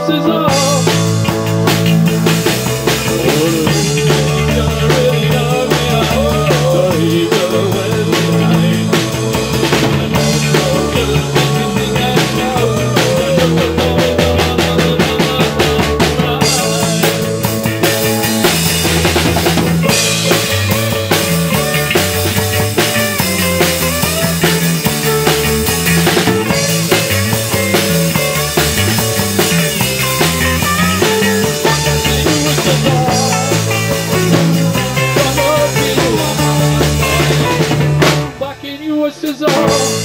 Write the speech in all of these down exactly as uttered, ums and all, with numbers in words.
is all. What's his all?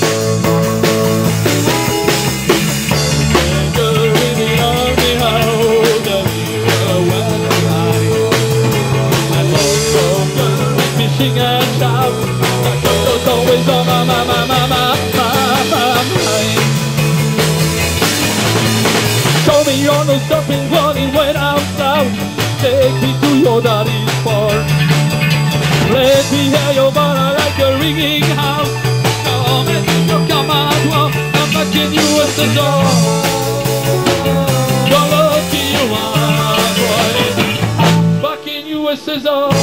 Fishing and shout, was always on my, my, my, my, my, my, my mind. Show me you're no stopping running when I'm out. Take me to your daddy's farm. Let me hear your banner like a ringing house. Come and you come out, well, I'm backing you at the door. You're lucky you are, boy. Backing you at the door.